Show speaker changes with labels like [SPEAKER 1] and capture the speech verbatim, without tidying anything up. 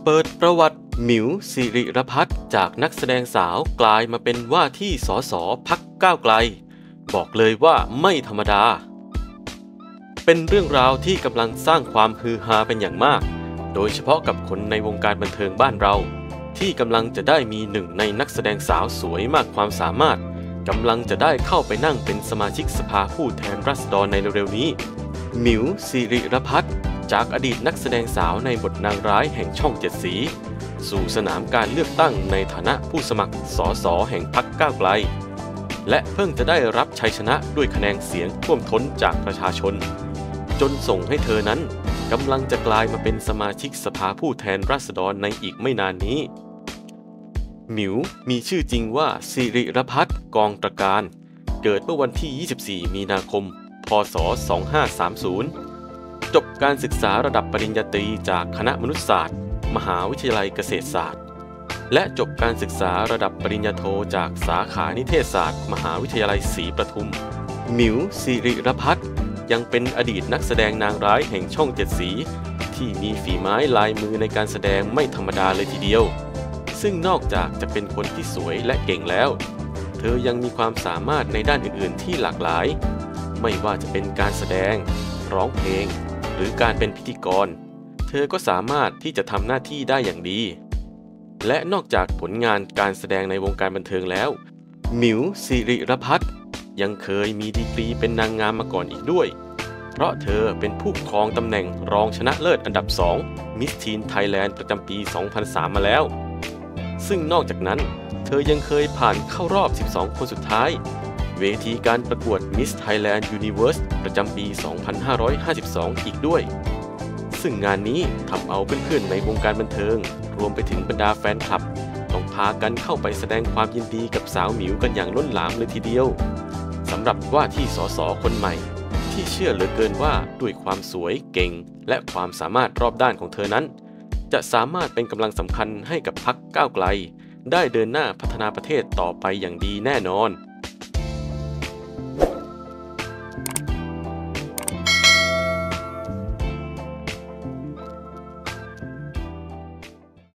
[SPEAKER 1] เปิดประวัติหมิว สิริรพัฒน์จากนักแสดงสาวกลายมาเป็นว่าที่สสพรรคก้าวไกลบอกเลยว่าไม่ธรรมดาเป็นเรื่องราวที่กำลังสร้างความฮือฮาเป็นอย่างมากโดยเฉพาะกับคนในวงการบันเทิงบ้านเราที่กำลังจะได้มีหนึ่งในนักแสดงสาวสวยมากความสามารถกำลังจะได้เข้าไปนั่งเป็นสมาชิกสภาผู้แทนราษฎรในเร็วๆนี้หมิว สิริรพัฒน์จากอดีตนักแสดงสาวในบทนางร้ายแห่งช่องเจ็ดสีสู่สนามการเลือกตั้งในฐานะผู้สมัครสสแห่งพรรคก้าวไกลและเพิ่งจะได้รับชัยชนะด้วยคะแนนเสียงท่วมท้นจากประชาชนจนส่งให้เธอนั้นกำลังจะกลายมาเป็นสมาชิกสภาผู้แทนราษฎรในอีกไม่นานนี้หมิวมีชื่อจริงว่าสิริรพัฒน์กองตระการเกิดเมื่อวันที่ยี่สิบสี่มีนาคมพ.ศ. สองพันห้าร้อยสามสิบจบการศึกษาระดับปริญญาตรีจากคณะมนุษยศาสตร์มหาวิทยาลัยเกษตรศาสตร์และจบการศึกษาระดับปริญญาโทจากสาขานิเทศศาสตร์มหาวิทยาลัยศรีประทุมหมิว สิริรพัฒน์ยังเป็นอดีตนักแสดงนางร้ายแห่งช่องเจ็ดสีที่มีฝีไม้ลายมือในการแสดงไม่ธรรมดาเลยทีเดียวซึ่งนอกจากจะเป็นคนที่สวยและเก่งแล้วเธอยังมีความสามารถในด้านอื่นๆที่หลากหลายไม่ว่าจะเป็นการแสดงร้องเพลงหรือการเป็นพิธีกรเธอก็สามารถที่จะทำหน้าที่ได้อย่างดีและนอกจากผลงานการแสดงในวงการบันเทิงแล้วหมิว สิริรพัฒน์ยังเคยมีดีกรีเป็นนางงามมาก่อนอีกด้วยเพราะเธอเป็นผู้ครองตำแหน่งรองชนะเลิศอันดับสอง Miss Teen Thailand ประจำปี สองพันสาม มาแล้วซึ่งนอกจากนั้นเธอยังเคยผ่านเข้ารอบสิบสองคนสุดท้ายเวทีการประกวด Miss Thailand Universe ประจำปี สองพันห้าร้อยห้าสิบสอง อีกด้วยซึ่งงานนี้ทำเอาเพื่อนๆในวงการบันเทิงรวมไปถึงบรรดาแฟนคลับต้องพากันเข้าไปแสดงความยินดีกับสาวหมิวกันอย่างล้นหลามเลยทีเดียวสำหรับว่าที่สสคนใหม่ที่เชื่อเหลือเกินว่าด้วยความสวยเก่งและความสามารถรอบด้านของเธอนั้นจะสามารถเป็นกำลังสำคัญให้กับพรรคก้าวไกลได้เดินหน้าพัฒนาประเทศต่อไปอย่างดีแน่นอน